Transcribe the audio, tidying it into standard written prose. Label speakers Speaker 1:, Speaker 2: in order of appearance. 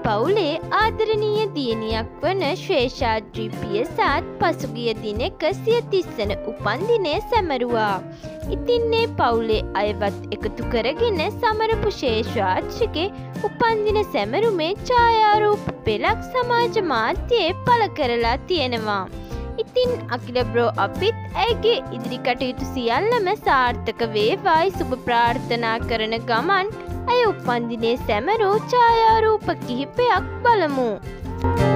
Speaker 1: පවුලේ ආදරණීය දියණියක් වන ශ්‍රේෂා GPSත් පසුගිය දිනක සිය 30 වන උපන්දිනය සැමරුවා. ඉතින් මේ පවුලේ අයවත් එකතු කරගෙන සමරපු ශ්‍රේෂාත්ගේ උපන්දින සැමරුමේ ඡායාරූප පෙළක් සමාජ මාධ්‍යයේ පළ කරලා තියෙනවා. ඉතින් අකිල බ්‍රෝ අපිත් ඇයගේ ඉදිරි කටයුතු සියල්ලම සාර්ථක වේවායි සුබ ප්‍රාර්ථනා කරන ගමන් ඇය උපන්දිනේ සැමරූ ඡායාරූප කිහිපයක් බලමු.